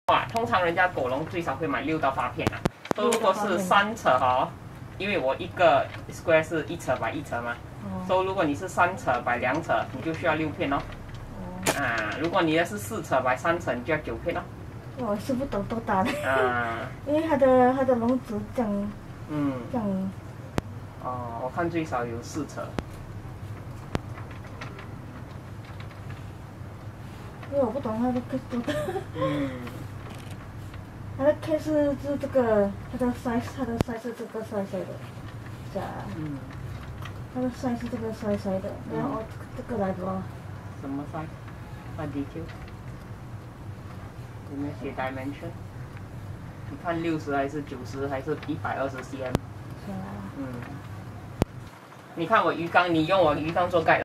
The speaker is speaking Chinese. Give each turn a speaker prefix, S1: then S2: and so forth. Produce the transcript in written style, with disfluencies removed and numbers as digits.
S1: 哇，通常人家狗笼最少会买6到8片啊。所以如果是3尺哦，因为我一个 square 是1尺 by 1尺嘛，所以如果你是3尺 by 2尺，你就需要6片哦。啊，如果你的是4尺 by 3尺，你就要9片哦。
S2: 我是不懂多大的。
S1: 啊，
S2: 因为它的笼子这样。这样。
S1: 哦，我看最少有4尺。
S2: 因为我不懂它的 case 多大。它的 case 是这个，它的 size 是这个 size 的，是啊。它的 size 是这个 size 的，然后这个来着。
S1: 什么 size？What detail？ 有没有写 dimension？ 你看60还是90还是120 cm？
S2: 是啊。
S1: 你看我鱼缸，你用我鱼缸做盖。